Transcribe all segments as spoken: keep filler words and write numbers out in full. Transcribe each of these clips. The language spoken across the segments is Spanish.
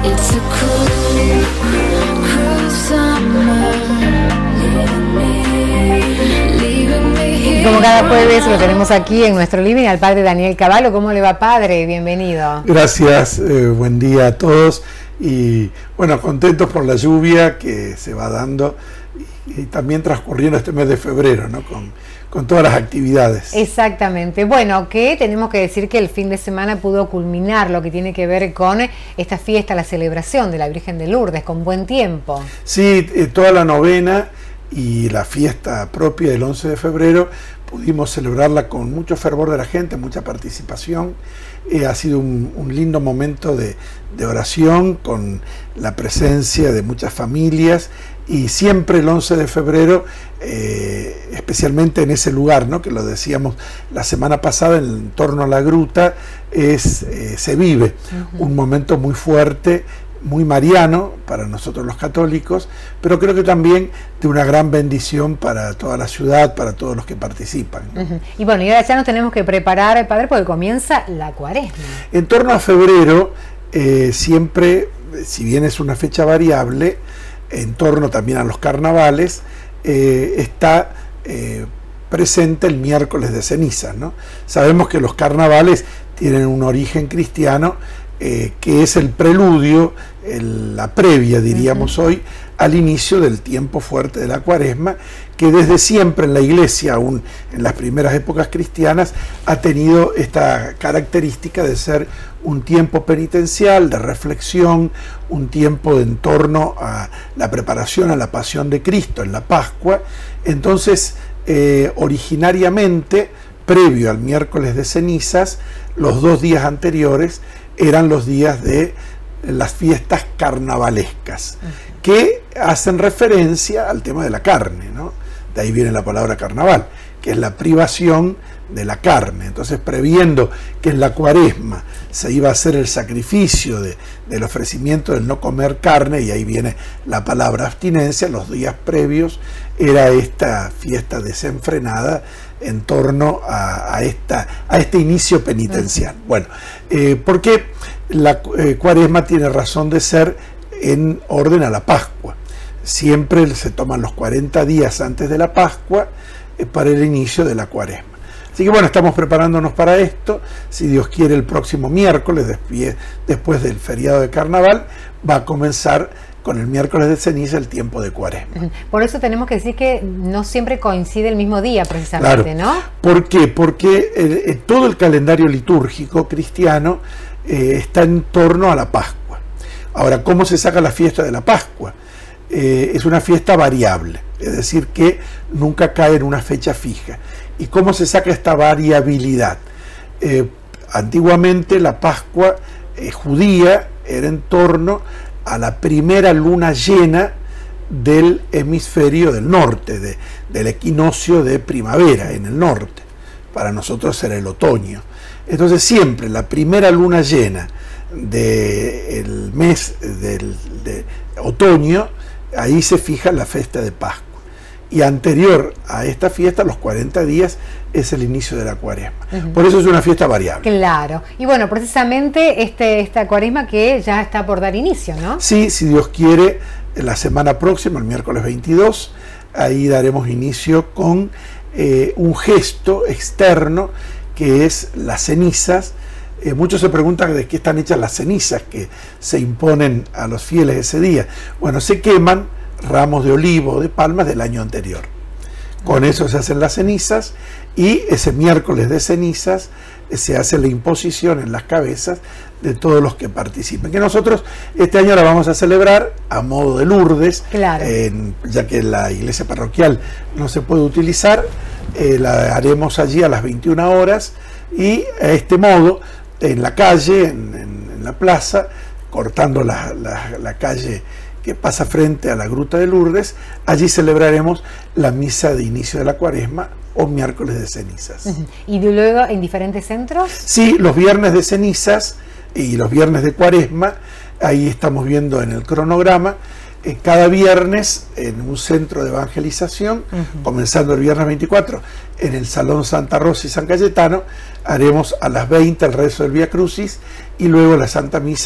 It's a cruel, cruel summer, leaving me, leaving me here. Y como cada jueves lo tenemos aquí en nuestro living al padre Daniel Cavallo. ¿Cómo le va, padre? Bienvenido. Gracias, eh, buen día a todos y bueno, contentos por la lluvia que se va dando y, y también transcurriendo este mes de febrero, ¿no? Con, con todas las actividades. Exactamente. Bueno, que tenemos que decir que el fin de semana pudo culminar lo que tiene que ver con esta fiesta, la celebración de la Virgen de Lourdes, con buen tiempo. Sí, eh, toda la novena y la fiesta propia del once de febrero pudimos celebrarla con mucho fervor de la gente, mucha participación. Eh, ha sido un, un lindo momento de, de oración con la presencia de muchas familias y siempre el once de febrero, eh, especialmente en ese lugar, ¿no? Que lo decíamos la semana pasada, en torno a la gruta, es, eh, se vive uh-huh. un momento muy fuerte, muy mariano para nosotros los católicos, pero creo que también de una gran bendición para toda la ciudad, para todos los que participan, ¿no? Uh-huh. Y bueno, y ahora ya nos tenemos que preparar, padre, porque comienza la Cuaresma. En torno a febrero, eh, siempre, si bien es una fecha variable, en torno también a los carnavales, eh, está eh, presente el miércoles de ceniza, ¿no? Sabemos que los carnavales tienen un origen cristiano, Eh, que es el preludio, el, la previa, diríamos uh-huh. hoy, al inicio del tiempo fuerte de la Cuaresma, que desde siempre en la Iglesia, aún en las primeras épocas cristianas, ha tenido esta característica de ser un tiempo penitencial, de reflexión, un tiempo en torno a la preparación a la pasión de Cristo en la Pascua. Entonces, eh, originariamente, previo al miércoles de cenizas, los dos días anteriores eran los días de las fiestas carnavalescas, uh-huh. que hacen referencia al tema de la carne, ¿no? De ahí viene la palabra carnaval, que es la privación de la carne. Entonces, previendo que en la Cuaresma se iba a hacer el sacrificio de, del ofrecimiento del no comer carne, y ahí viene la palabra abstinencia, los días previos era esta fiesta desenfrenada en torno a, a, esta, a este inicio penitencial. Uh-huh. Bueno, eh, porque la eh, Cuaresma tiene razón de ser en orden a la Pascua. Siempre se toman los cuarenta días antes de la Pascua eh, para el inicio de la Cuaresma. Así que bueno, estamos preparándonos para esto. Si Dios quiere, el próximo miércoles, después del feriado de Carnaval, va a comenzar con el miércoles de ceniza el tiempo de Cuaresma. Por eso tenemos que decir que no siempre coincide el mismo día, precisamente, claro. ¿no? ¿Por qué? Porque eh, eh, todo el calendario litúrgico cristiano eh, está en torno a la Pascua. Ahora, ¿cómo se saca la fiesta de la Pascua? Eh, es una fiesta variable, es decir, que nunca cae en una fecha fija. ¿Y cómo se saca esta variabilidad? Eh, antiguamente la Pascua eh, judía era en torno a la primera luna llena del hemisferio del norte, de, del equinoccio de primavera en el norte. Para nosotros era el otoño. Entonces siempre la primera luna llena del mes del de otoño, ahí se fija la fiesta de Pascua. Y anterior a esta fiesta, los cuarenta días, es el inicio de la Cuaresma. Uh-huh. Por eso es una fiesta variable. Claro. Y bueno, precisamente este, esta Cuaresma que ya está por dar inicio, ¿no? Sí, si Dios quiere, la semana próxima, el miércoles veintidós, ahí daremos inicio con eh, un gesto externo que es las cenizas. Eh, muchos se preguntan de qué están hechas las cenizas que se imponen a los fieles ese día. Bueno, se queman ramos de olivo o de palmas del año anterior. Con eso se hacen las cenizas, y ese miércoles de cenizas se hace la imposición en las cabezas de todos los que participen. Que nosotros este año la vamos a celebrar a modo de Lourdes, claro. en, ya que la iglesia parroquial no se puede utilizar, eh, la haremos allí a las veintiuna horas, y a este modo, en la calle, en, en, en la plaza, cortando la, la, la calle que pasa frente a la Gruta de Lourdes, allí celebraremos la misa de inicio de la Cuaresma o miércoles de cenizas. Uh-huh. ¿Y luego en diferentes centros? Sí, los viernes de cenizas y los viernes de Cuaresma, ahí estamos viendo en el cronograma, eh, cada viernes en un centro de evangelización, uh-huh. comenzando el viernes veinticuatro, en el Salón Santa Rosa y San Cayetano, haremos a las veinte el rezo del Vía Crucis y luego la Santa Misa,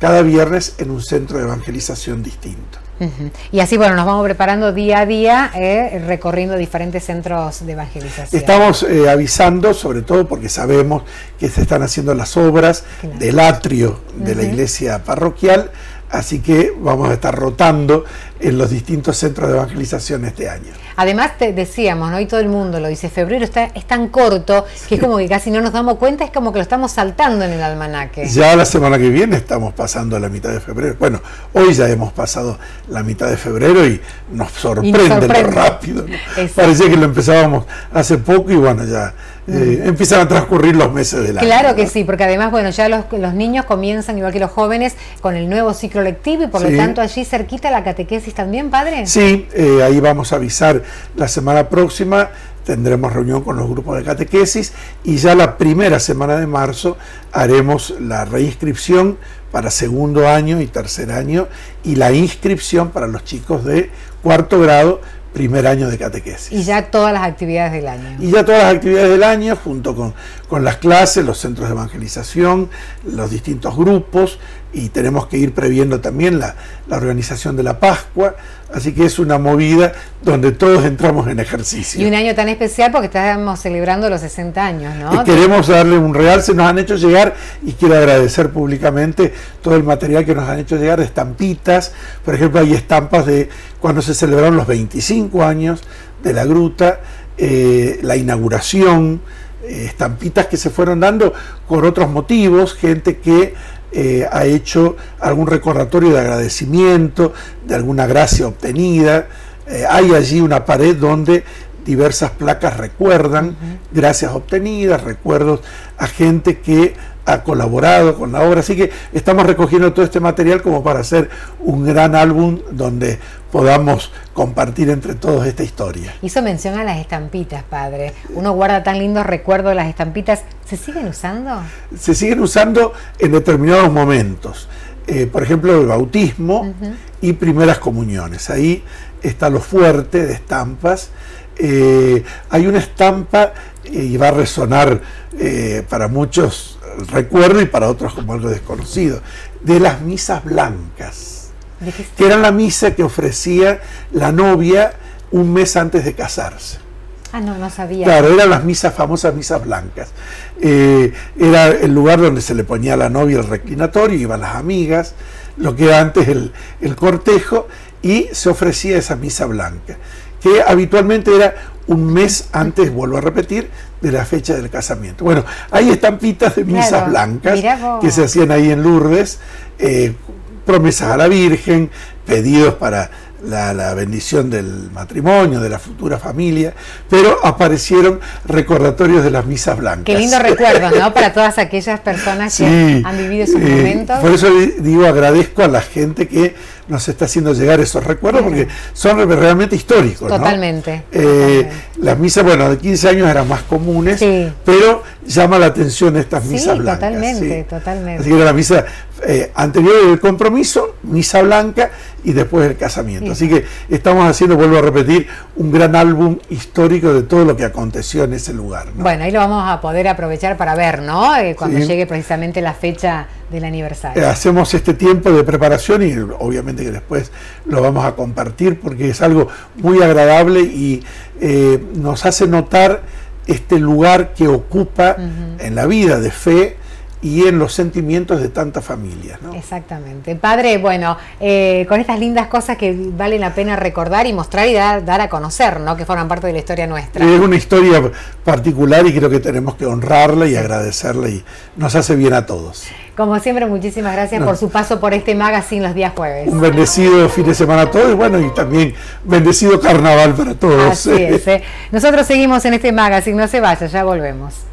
cada viernes en un centro de evangelización distinto. Uh-huh. Y así, bueno, nos vamos preparando día a día, eh, recorriendo diferentes centros de evangelización. Estamos eh, avisando, sobre todo porque sabemos que se están haciendo las obras claro. del atrio de uh-huh. la iglesia parroquial, así que vamos a estar rotando en los distintos centros de evangelización este año. Además, te decíamos, ¿no? Y todo el mundo lo dice, febrero está, es tan corto que es como que casi no nos damos cuenta, es como que lo estamos saltando en el almanaque. Ya la semana que viene estamos pasando a la mitad de febrero. Bueno, hoy ya hemos pasado la mitad de febrero y nos sorprende, y nos sorprende. lo rápido, ¿no? Parecía que lo empezábamos hace poco y bueno, ya eh, mm. empiezan a transcurrir los meses del año. Claro, ¿no? Que ¿no? sí, porque además, bueno, ya los, los niños comienzan, igual que los jóvenes, con el nuevo ciclo lectivo y por sí. lo tanto allí cerquita la catequesis también, padre. Sí, eh, ahí vamos a avisar la semana próxima, tendremos reunión con los grupos de catequesis y ya la primera semana de marzo haremos la reinscripción para segundo año y tercer año y la inscripción para los chicos de cuarto grado, primer año de catequesis. Y ya todas las actividades del año. Y ya todas las actividades del año, junto con, con las clases, los centros de evangelización, los distintos grupos, y tenemos que ir previendo también la, la organización de la Pascua, así que es una movida donde todos entramos en ejercicio. Y un año tan especial porque estamos celebrando los sesenta años, ¿no? Y queremos darle un realce, nos han hecho llegar, y quiero agradecer públicamente todo el material que nos han hecho llegar de estampitas. Por ejemplo, hay estampas de cuando se celebraron los veinticinco años de la gruta, eh, la inauguración, eh, estampitas que se fueron dando por otros motivos, gente que Eh, ha hecho algún recordatorio de agradecimiento, de alguna gracia obtenida. Eh, hay allí una pared donde diversas placas recuerdan uh-huh. gracias obtenidas, recuerdos a gente que ha colaborado con la obra, así que estamos recogiendo todo este material como para hacer un gran álbum donde podamos compartir entre todos esta historia. Hizo mención a las estampitas, padre. Uno guarda tan lindos recuerdos de las estampitas. ¿Se siguen usando? Se siguen usando en determinados momentos. Eh, por ejemplo, el bautismo uh-huh. y primeras comuniones. Ahí está lo fuerte de estampas. Eh, hay una estampa, eh, y va a resonar eh, para muchos recuerdo y para otros como algo desconocido, de las misas blancas, que era la misa que ofrecía la novia un mes antes de casarse. Ah, no, no sabía. Claro, eran las misas, famosas misas blancas. Eh, era el lugar donde se le ponía a la novia el reclinatorio, iban las amigas, lo que era antes el, el cortejo, y se ofrecía esa misa blanca, que habitualmente era un mes antes, vuelvo a repetir, de la fecha del casamiento. Bueno, hay estampitas de misas claro, blancas que se hacían ahí en Lourdes, eh, promesas a la Virgen, pedidos para la, la bendición del matrimonio, de la futura familia, pero aparecieron recordatorios de las misas blancas. Qué lindo recuerdo, ¿no? Para todas aquellas personas que sí, han vivido esos eh, momentos. Por eso digo, agradezco a la gente que nos está haciendo llegar esos recuerdos, porque son realmente históricos. Totalmente. ¿no? Eh, las misas, bueno, de quince años eran más comunes, sí. pero llama la atención estas misas sí, blancas. Totalmente, sí. totalmente. Así que era la misa eh, anterior del compromiso, misa blanca y después el casamiento. Sí. Así que estamos haciendo, vuelvo a repetir, un gran álbum histórico de todo lo que aconteció en ese lugar, ¿no? Bueno, ahí lo vamos a poder aprovechar para ver, ¿no? Eh, cuando sí. llegue precisamente la fecha del aniversario. Eh, hacemos este tiempo de preparación y obviamente que después lo vamos a compartir porque es algo muy agradable y eh, nos hace notar este lugar que ocupa uh-huh. en la vida de fe y en los sentimientos de tantas familias, ¿no? Exactamente. Padre, bueno, eh, con estas lindas cosas que vale la pena recordar y mostrar y dar, dar a conocer, ¿no? Que forman parte de la historia nuestra. Es una historia particular y creo que tenemos que honrarla y agradecerla y nos hace bien a todos. Como siempre, muchísimas gracias no. por su paso por este magazine los días jueves. Un bendecido fin de semana a todos y bueno, y también bendecido carnaval para todos. Así es. ¿eh? Nosotros seguimos en este magazine, no se vaya, ya volvemos.